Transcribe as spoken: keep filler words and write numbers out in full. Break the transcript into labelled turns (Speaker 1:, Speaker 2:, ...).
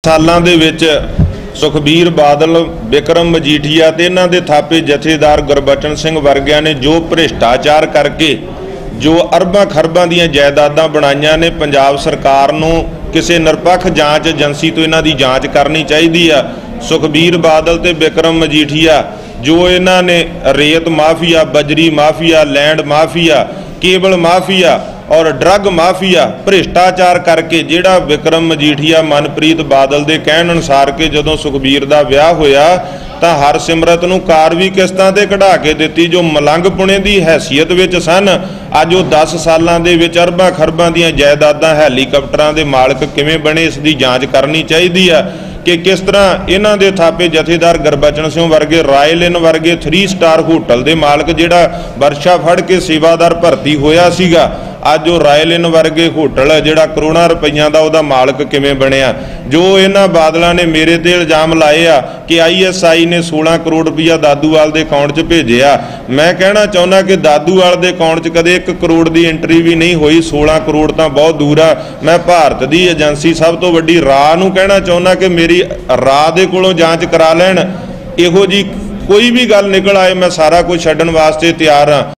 Speaker 1: ਸਾਲਾਂ ਦੇ ਵਿੱਚ ਸੁਖਬੀਰ ਬਾਦਲ, ਵਿक्रम मजीठिया ते इन्हां दे थापे जथेदार गुरबचन सिंह वर्गियां ने जो भ्रिष्टाचार करके जो अरबां खरबां दीयां जायदादां बनाईयां ने, पंजाब सरकार नूं किसी निरपक्ष जांच एजेंसी तो इन्हां दी जांच करनी चाहिदी आ। सुखबीर बादल ते विक्रम मजीठिया जो इन्हां ने रेत माफिया, बजरी mafia, land mafia, cable mafia और ड्रग माफिया भ्रिष्टाचार करके जिहड़ा विक्रम मजीठिया मनप्रीत बादल के कहण अनुसार कि जदों सुखबीर का विआह होया तां हरसिमरत नूं कार भी किस्तां ते कढ़ा के दित्ती, जो मलंग पुणे की हैसीयत विच सन। अज वो दस सालां दे विच अरबां खरबां दीयां जायदादां हैलीकॉप्टरां दे मालक किवें बने, इस दी जांच करनी चाहिदी आ कि किस तरह इन्हां दे थापे जथेदार गुरबचन सिंह वर्गे, रॉयल इन वर्गे थ्री स्टार होटल के मालक जिहड़ा वर्षा फड़ के सेवादार भर्ती होया सीगा, अज वो रॉयल इन वर्गे होटल जिहड़ा करोड़ां रुपईयां दा उहदा मालक किवें बनिया। जो इन्हां बादलां ने मेरे ते इल्जाम लाए आ कि आई एस आई ने सोलह करोड़ रुपया दादूवाल के अकाउंट च भेजिया, मैं कहना चाहुंदा कि दादूवाल के अकाउंट च कदे एक करोड़ की एंट्री भी नहीं हुई, सोलह करोड़ तो बहुत दूर आ। मैं भारत की एजेंसी सब तो वड्डी राह नूं कहना चाहुंदा कि मेरी राह दे कोलों जांच करा लैण, इहो जी कोई भी गल निकल आए मैं सारा कुछ छड्डण वास्ते तैयार हाँ।